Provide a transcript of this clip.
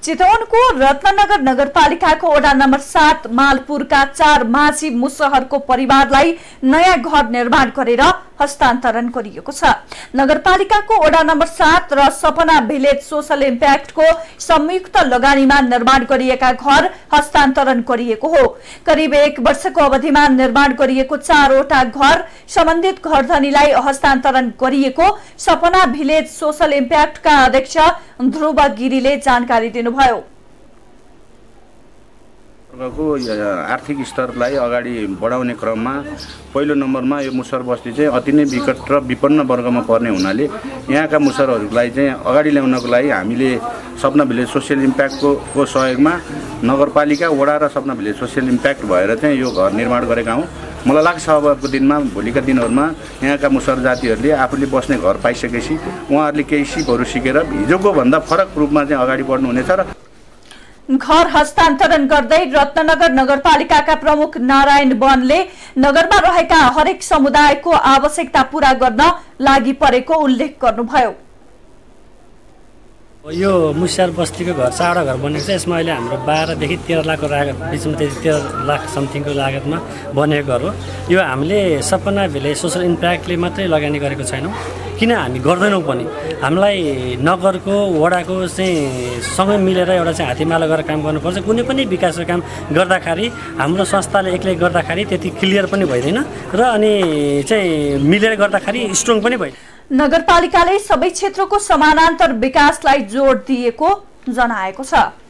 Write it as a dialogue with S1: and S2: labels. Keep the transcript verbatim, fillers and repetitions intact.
S1: चितवनको रत्ननगर नगरपालिकाको वडा नम्बर सात मालपुरका चार माझी मुसहरको परिवारलाई नयाँ घर निर्माण गरेर हस्तान्तरण गरिएको छ। नगरपालिकाको वडा नम्बर सात र सपना भिलेज सोशल इम्प्याक्टको संयुक्त लगानीमा निर्माण गरिएका घर हस्तान्तरण गरिएको हो। करिब एक वर्षको अवधिमा निर्माण गरिएको चारवटा घर सम्बन्धित घरधनीलाई हस्तान्तरण गरिएको सपना भिलेज सोशल इम्प्याक्टका अध्यक्ष ध्रुव गिरीले जानकारी दिनुभयो।
S2: आर्थिक स्तरलाई अगाडि बढाउने क्रममा पहिलो नम्बरमा यो मुसहर बस्ती चाहिँ अति नै विकट र विपन्न वर्गमा पर्ने हुनाले यहाँका मुसहरहरूलाई चाहिँ अगाडि ल्याउनको लागि हामीले सपना भिलेज सोसियल इम्प्याक्टको को सहयोगमा नगरपालिका वडा र सपना भिलेज सोसियल इम्प्याक्ट भएर चाहिँ यो घर निर्माण गरेका हौँ। मलाई लाग्छ अबको दिनमा भोलिका दिनहरूमा यहाँका मुसहर जातिहरूले आफूले बस्ने घर पाइसकेपछि उहाँहरूले केही सिपहरू सिकेर हिजोको भन्दा फरक रूपमा चाहिँ अगाडि बढ्नुहुनेछ। र
S1: घर हस्तान्तरण गर्दै रत्ननगर नगरपालिकाका प्रमुख नारायण वनले नगरमा रहेका हरेक समुदायको आवश्यकता पूरा गर्न लागि परेको उल्लेख गर्नुभयो।
S3: यो मुसहर बस्तीको घर चारवटा घर बनेको छ। यसमा अहिले हाम्रो बाह्रदेखि तेह्र लाखको लागत बिचमा तेह्र लाख समथिङको लागतमा बनेको घर हो। यो हामीले सपना भिलेज सोशल इम्प्याक्टले मात्रै लगानी गरेको छैनौँ, किन हामी गर्दैनौँ पनि। हामीलाई नगरको वडाको चाहिँ सँगै मिलेर एउटा चाहिँ हात्तीमाला गरेर काम गर्नुपर्छ। कुनै पनि विकासको काम गर्दाखेरि हाम्रो संस्थाले एक्लै गर्दाखेरि त्यति क्लियर पनि भइदैन र अनि चाहिँ मिलेर गर्दाखेरि स्ट्रङ पनि भइदैन।
S1: नगरपालिकाले सबै क्षेत्रको समानान्तर विकासलाई जोड दिएको जनाएको छ।